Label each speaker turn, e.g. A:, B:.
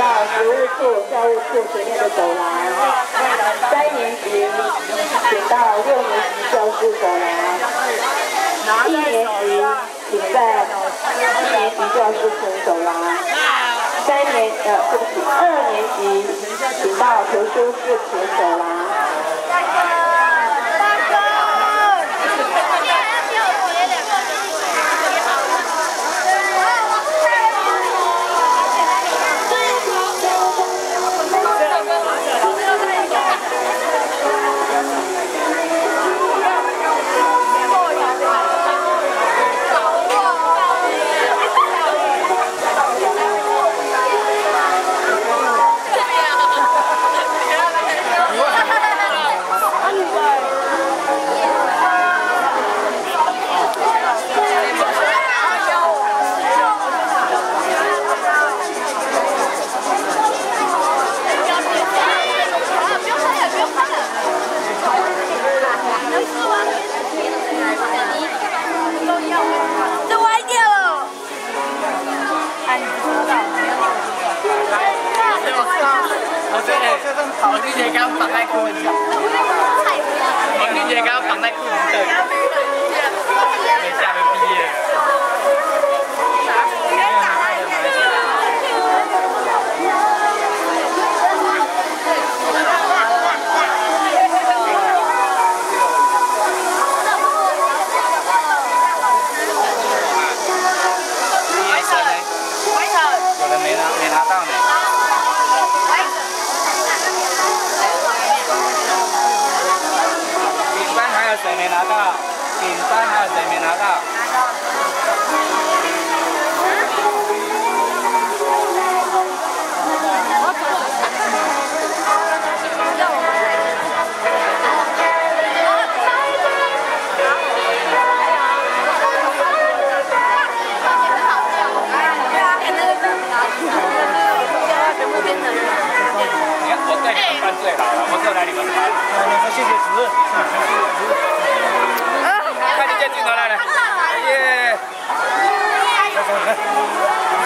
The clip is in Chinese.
A: 到食物处、教务处前面的走廊；3年级请到6年级教室走廊；1年级请在1年级教室前走廊；2年级请到图书室前走廊。
B: 黄俊杰刚绑在裤子上，黄俊杰刚绑在裤子上，没下没毕业。有的没拿到呢。 谁没拿到？顶山还有谁没拿到？我对你们算最好了，我就来你们班。谢谢主任。看你见镜头来了，耶！